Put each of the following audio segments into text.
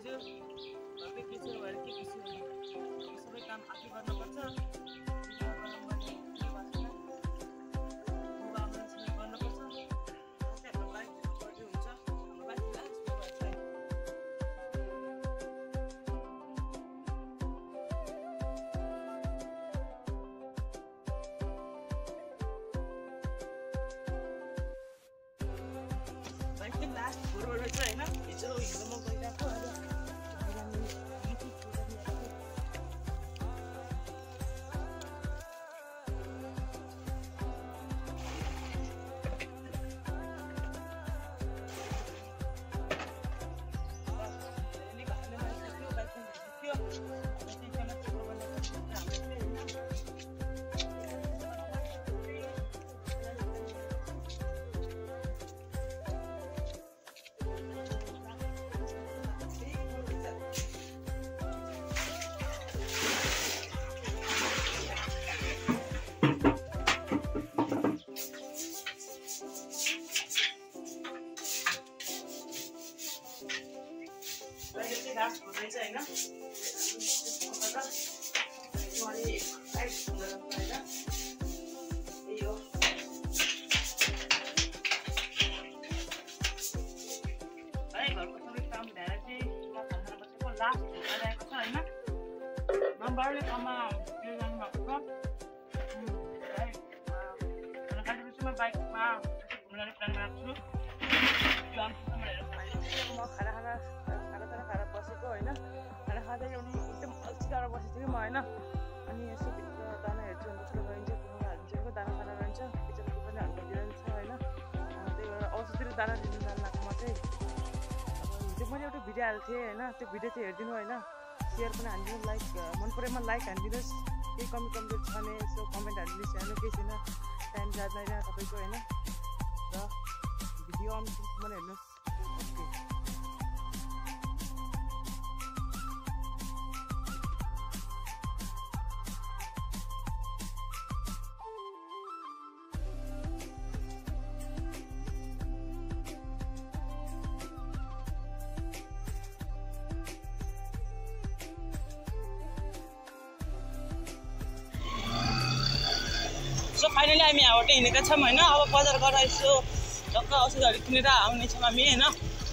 दाजु घरकै के छ भएर के खुसी हुनु सबै काम आफै गर्नुपर्छ लास्ट घुरो रहेछ होइन हिजो हिँड्नु म गइरहेको लास्ट हुँदैछ होइन यही हो है घरको सबै काम ल्याएर चाहिँ म खाना बसेको लास्ट भइरहेको छ होइन नम्बरले काममा उयो जानुभएको छ है खाना खाएपछि म बाइकमा घुम्न जाने प्लान बनाएको छु यो आमसम्म हेरेर म खाना बसेको होइन खाना खाँदै अनि एकदम अल्छी गरेर बसेको थिएँ म होइन अनि यसो भित्र दाना हेर्छु भने जस्तो रहन्छ कुनै हालिन्छ दाना खाना रहन्छ किचनको पनि हाल्नु दिइरहन्छ होइन त्यही भएर औषधीतिर दाना दिनु जान्नको म चाहिँ अब हिजो मैले एउटा भिडियो हालेको थिएँ होइन त्यो भिडियो चाहिँ हेरिदिनु होइन सेयर पनि हालिदिनु लाइक मन परेमा लाइक हालिदिनुहोस् केही कमी कमजोर छ भने यसो कमेन्ट हालिदिनुहोस् हेर्नु केही छैन टाइम जाँदैन तपाईँको होइन र भिडियो अन्तिमसम्म हेर्नुहोस् सो फाइनली हामी यहाँबाट हिँडेका छौँ होइन अब बजार गएर यसो टक्क औषधहरू किनेर आउनेछौँ हामी होइन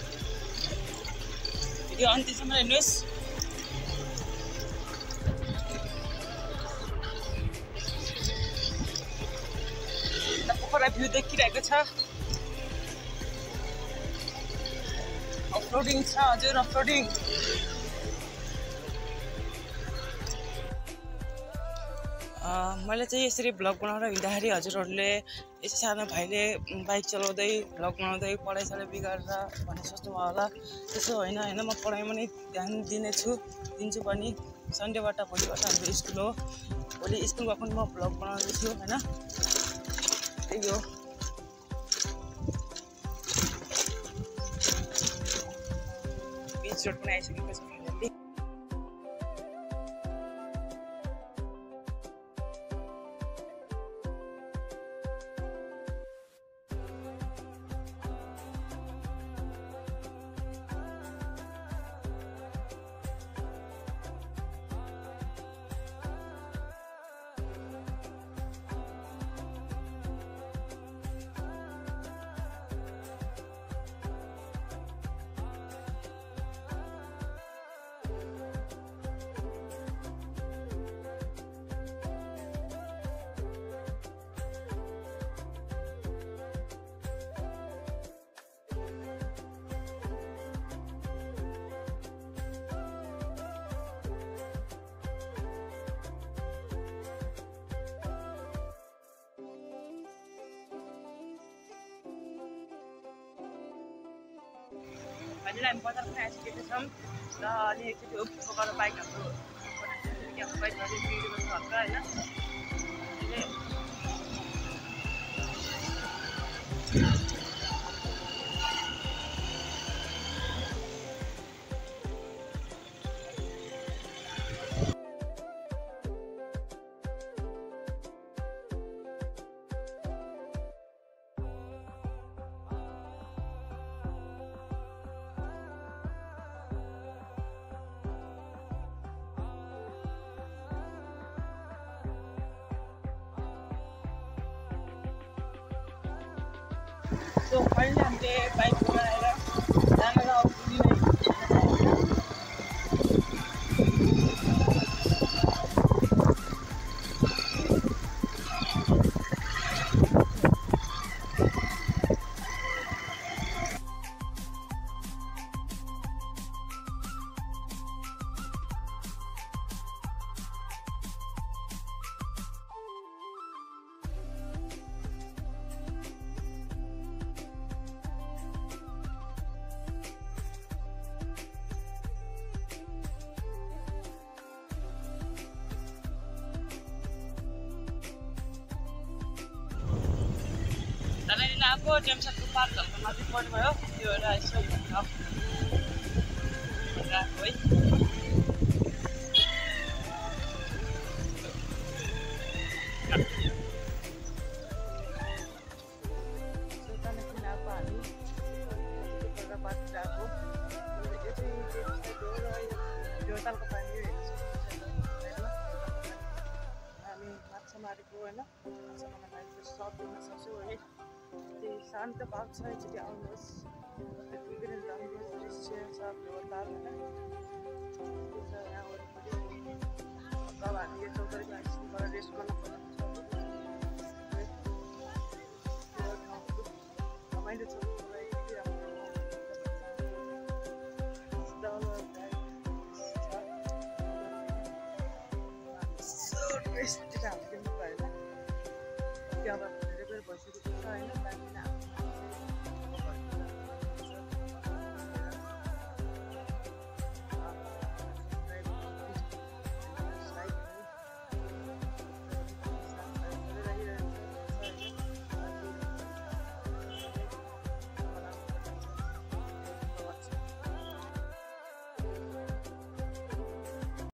भिडियो अन्तिमसम्म हेर्नुहोस् पोखरा भ्यू देखिरहेको छ अफरोडिङ छ हजुर अफरोडिङ मैले चाहिँ यसरी भ्लग बनाएर हिँड्दाखेरि हजुरहरूले यसो सानो भाइले बाइक चलाउँदै भ्लग बनाउँदै पढाइसाले बिगारेर भन्ने सोच्नुभयो होला त्यसो होइन होइन म पढाइमा नै ध्यान दिन्छु पनि सन्डेबाट भोलिबाट हाम्रो स्कुल हो भोलि स्कुल गएको पनि म भ्लग बनाउँदैछु होइन त्यही हो बिच रोड पनि आइसकेको छ finally Jadi lain kota pun ada kita sam, dah ni kita tu kalau baik aku, kita baik dari sini kita buat ya. So finally हामीले बाइक बनाएर त्यहाँनिर अब पुगिने Tadi aku jam 1 pagi masih pun bayo, yo dah isu nak. Dah, oi. Sultan nak apa ni? Kita dapat aku. Itu jual ke pani. Kami macam hari ko na. Macam mana kita stop dengan sesuatu. शान्त भाग छ एकचोटि आउनुहोस् विभिन्न राम्रो दृश्य छ व्यवहारमा यहाँ वरिपरि तल हामी यो चौधरीको हाइस्कुलबाट रेस्ट गर्न पर्छ रमाइलो छ रेस्ट चाहिँ हामीले भएन त्यहाँबाट धेरै बेर भइसकेको छ होइन